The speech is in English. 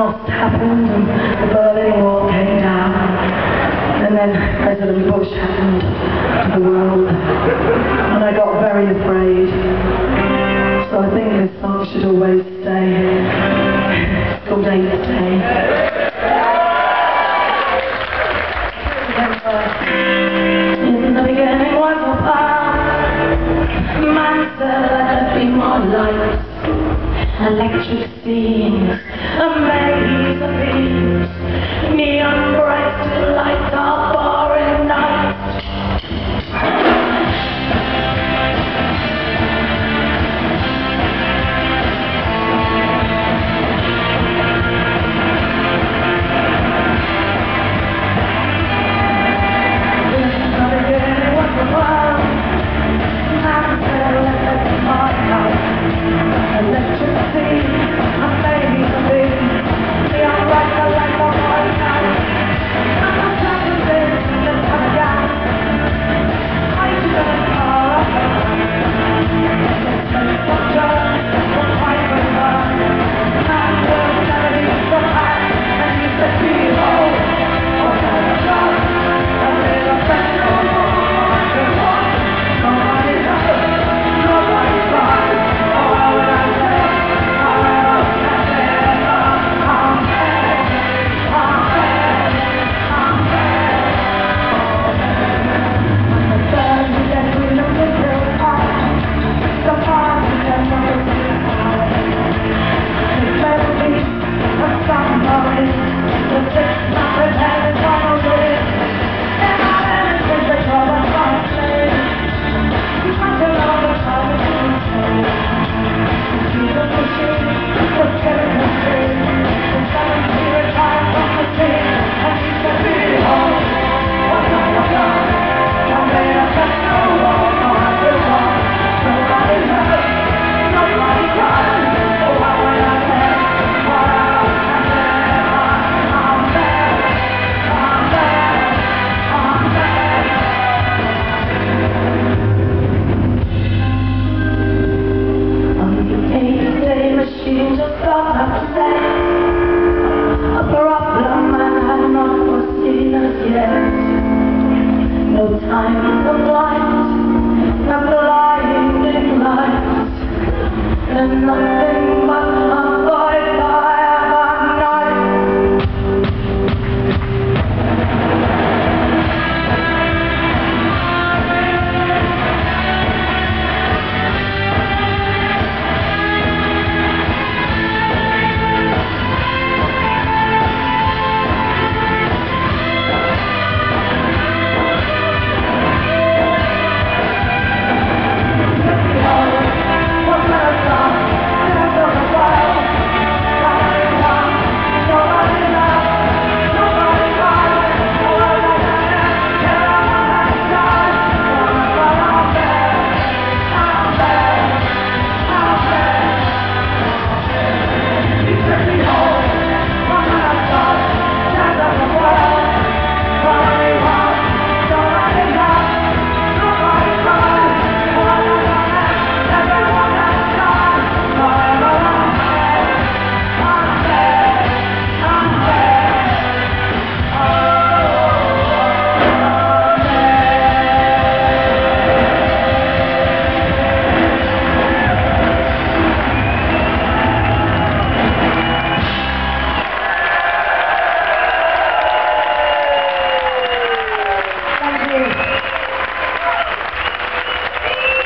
Holocaust happened and the Berlin Wall came down, and then President Bush happened to the world, and I got very afraid. So I think this song should always stay. It's called Ain't Stay. In the beginning was a path, man said let there be more light, electric scenes, a maze of beams, neon bright lights are boring nights. No time for blind, I'm blinding lights, and nothing but